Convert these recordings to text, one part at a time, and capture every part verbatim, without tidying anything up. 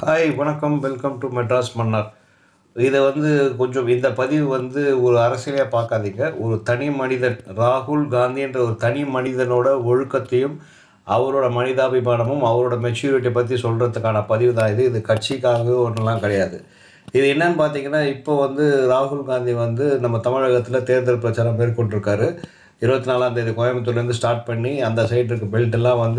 Hi வணக்கம் welcome to Madras Mannar. இதை வந்து கொஞ்சம் இந்த பதிவு வந்து ஒரு அரசியலையாக பார்க்காதீங்க. ஒரு தனி மனிதன் ராகுல் காந்தி என்ற ஒரு தனி மனிதனோட ஒழுக்கத்தையும் அவரோட மனிதாபிமானமும் அவரோட மெச்சூரிட்டியை பற்றி சொல்கிறதுக்கான பதிவு தான் இது. இது கட்சிக்காக ஒன்றெல்லாம் கிடையாது. இது என்னன்னு பார்த்தீங்கன்னா, இப்போ வந்து ராகுல் காந்தி வந்து நம்ம தமிழகத்தில் தேர்தல் பிரச்சாரம் மேற்கொண்டிருக்காரு. இருபத்தி நாலாம் தேதி கோயம்புத்தூர்லேருந்து ஸ்டார்ட் பண்ணி அந்த சைடு இருக்க பெல்ட்டெல்லாம் வந்து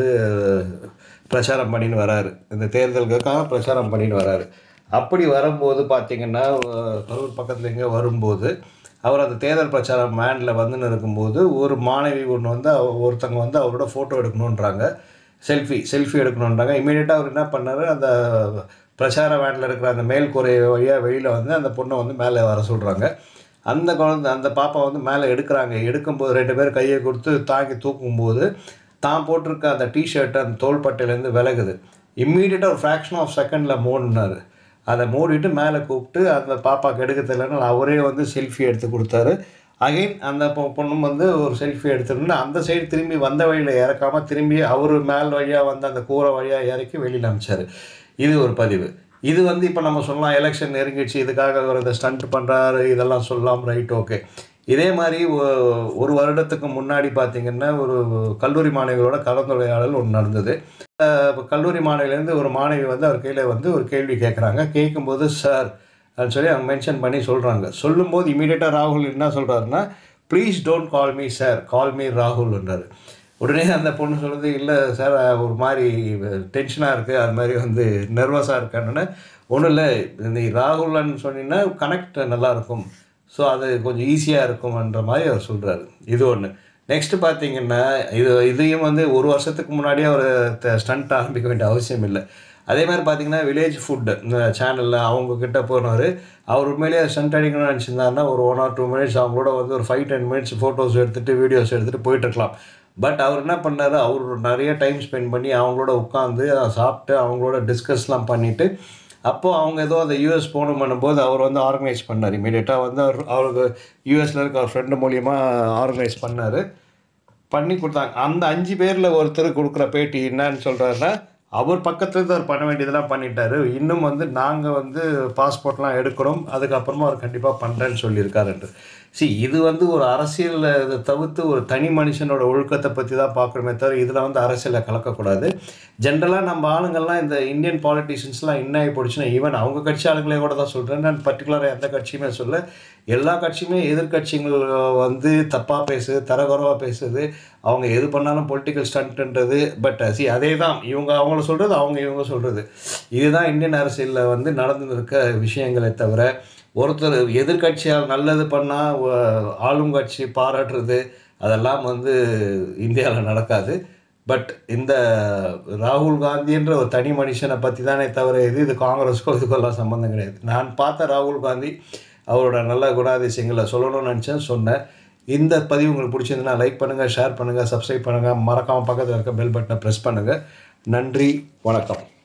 பிரச்சாரம் பண்ணின்னு வராரு. இந்த தேர்தலுக்காக பிரச்சாரம் பண்ணின்னு வராரு. அப்படி வரும்போது பார்த்திங்கன்னா, கரூர் பக்கத்தில் எங்கே வரும்போது அவர் அந்த தேர்தல் பிரச்சாரம் வேனில் வந்துன்னு இருக்கும்போது ஒரு மாணவி ஒன்று வந்து ஒருத்தங்க வந்து அவரோட ஃபோட்டோ எடுக்கணுன்றாங்க. செல்ஃபி செல்ஃபி எடுக்கணுன்றாங்க. இமீடியட்டாக அவர் என்ன பண்ணார், அந்த பிரச்சார வேனில் இருக்கிற அந்த மேல் கூரை வழியாக வெளியில் வந்து அந்த பொண்ணை வந்து மேலே வர சொல்கிறாங்க. அந்த குழந்தை அந்த பாப்பா வந்து மேலே எடுக்கிறாங்க. எடுக்கும்போது ரெண்டு பேரும் கையை கொடுத்து தாங்கி தூக்கும்போது தான் போட்டிருக்க அந்த டிஷர்ட்டு அந்த தோள்பட்டையிலேருந்து விலகுது. இம்மீடியட்டாக ஒரு ஃப்ராக்ஷன் ஆஃப் செகண்டில் மூடினார். அதை மூடிட்டு மேலே கூப்பிட்டு அந்த பாப்பாவுக்கு எடுக்க தெரியலன்னு அவரே வந்து செல்ஃபி எடுத்து கொடுத்தாரு. அகைன் அந்த பொ பொண்ணும் வந்து ஒரு செல்ஃபி எடுத்துருந்து அந்த சைடு திரும்பி வந்த வழியில் இறக்காமல் திரும்பி அவர் மேல் வழியாக வந்து அந்த கூரை வழியாக இறக்கி வெளியில் அனுப்பிச்சார். இது ஒரு பதிவு. இது வந்து இப்போ நம்ம சொல்லலாம் எலெக்ஷன் நெருங்கிடுச்சு, இதுக்காக அவர் இந்த ஸ்டண்ட் பண்ணுறாரு, இதெல்லாம் சொல்லலாம், ரைட், ஓகே. இதே மாதிரி ஒரு வருடத்துக்கு முன்னாடி பார்த்திங்கன்னா ஒரு கல்லூரி மாணவிகளோட கலந்துரையாடல் ஒன்று நடந்தது. கல்லூரி மாணவிலேருந்து ஒரு மாணவி வந்து அவர் கையில் வந்து ஒரு கேள்வி கேட்குறாங்க. கேட்கும்போது சார் அப்படின்னு சொல்லி அவங்க மென்ஷன் பண்ணி சொல்கிறாங்க. சொல்லும்போது இமீடியட்டாக ராகுல் என்ன சொல்கிறாருன்னா, please don't call me sir, call me ராகுல்ன்றார். உடனே அந்த பொண்ணு சொல்லுது, இல்லை சார் ஒரு மாதிரி டென்ஷனாக இருக்குது, அது மாதிரி வந்து நர்வஸாக இருக்கேன்னு. ஒன்றும் இல்லை, நீ ராகுல்னு சொன்னீங்கன்னா கனெக்ட் நல்லாயிருக்கும், ஸோ அது கொஞ்சம் ஈஸியாக இருக்கும்ன்ற மாதிரி அவர் சொல்கிறாரு. இது ஒன்று. நெக்ஸ்ட்டு பார்த்திங்கன்னா, இது இதையும் வந்து ஒரு வருஷத்துக்கு முன்னாடியே அவர் ஸ்டண்ட் ஆரம்பிக்க வேண்டிய அவசியம் இல்லை. அதே மாதிரி பார்த்திங்கன்னா வில்லேஜ் ஃபுட்டு இந்த சேனலில் அவங்கக்கிட்ட போனார். அவர் உண்மையிலேயே ஸ்டண்ட் அடிக்கணும்னு நினச்சிருந்தாருன்னா ஒரு ஒன் ஆர் டூ மினிட்ஸ் அவங்களோட வந்து ஒரு ஃபைவ் டென் மினிட்ஸ் ஃபோட்டோஸ் எடுத்துகிட்டு வீடியோஸ் எடுத்துகிட்டு போயிட்டுருக்கலாம். பட் அவர் என்ன பண்ணார், அவர் நிறைய டைம் ஸ்பெண்ட் பண்ணி அவங்களோட உட்காந்து சாப்பிட்டு அவங்களோட டிஸ்கஸ்லாம் பண்ணிவிட்டு அப்போது அவங்க ஏதோ அந்த யூஎஸ் போகணும் பண்ணும்போது அவர் வந்து ஆர்கனைஸ் பண்ணார். இமீடியட்டாக வந்து அவர் அவருக்கு யூஎஸில் இருக்க அவர் ஃப்ரெண்டு மூலியமாக ஆர்கனைஸ் பண்ணார், பண்ணி கொடுத்தாங்க. அந்த அஞ்சு பேரில் ஒருத்தர் கொடுக்குற பேட்டி என்னன்னு சொல்கிறாருன்னா, அவர் பக்கத்துலேருந்து அவர் பண்ண வேண்டியதெல்லாம் பண்ணிட்டாரு, இன்னும் வந்து நாங்கள் வந்து பாஸ்போர்ட்லாம் எடுக்கணும், அதுக்கப்புறமா அவர் கண்டிப்பாக பண்ணுறேன்னு சொல்லியிருக்காருன்று. சி இது வந்து ஒரு அரசியலில் இதை தவிர்த்து ஒரு தனி மனுஷனோட ஒழுக்கத்தை பற்றி தான் பார்க்குறோமே தவிர இதில் வந்து அரசியலை கலக்கக்கூடாது. ஜென்ரலாக நம்ம ஆளுங்கள்லாம் இந்த இந்தியன் பாலிட்டிஷியன்ஸ்லாம் என்ன ஆகி போயிடுச்சுன்னா, ஈவன் அவங்க கட்சி ஆளுங்களே கூட தான் சொல்கிறேன், நான் பர்டிகுலராக எந்த கட்சியுமே சொல்ல, எல்லா கட்சியுமே எதிர்கட்சிகள் வந்து தப்பாக பேசுது, தரகுறவாக பேசுது, அவங்க எது பண்ணாலும் பொலிட்டிக்கல் ஸ்டண்ட்டுன்றது. பட் சி அதே தான் இவங்க அவங்கள சொல்கிறது, அவங்க இவங்க சொல்கிறது. இதுதான் இந்தியன் அரசியலில் வந்து நடந்து இருக்க விஷயங்களே தவிர ஒருத்தர் எதிர்கட்சியால் நல்லது பண்ணால் ஆளுங்கட்சி பாராட்டுறது அதெல்லாம் வந்து இந்தியாவில் நடக்காது. பட் இந்த ராகுல் காந்தின்ற ஒரு தனி மனுஷனை பற்றி தானே தவிர இது இது காங்கிரஸுக்கோ இதுக்கெல்லாம் சம்மந்தம் கிடையாது. நான் பார்த்த ராகுல் காந்தி அவரோட நல்ல குணாதிசயங்களை சொல்லணும்னு நினச்சேன், சொன்னேன். இந்த பதிவு உங்களுக்கு பிடிச்சிருந்துன்னா லைக் பண்ணுங்கள், ஷேர் பண்ணுங்கள், சப்ஸ்கிரைப் பண்ணுங்கள், மறக்காமல் பக்கத்தில் இருக்க பெல் பட்டனை ப்ரெஸ் பண்ணுங்கள். நன்றி, வணக்கம்.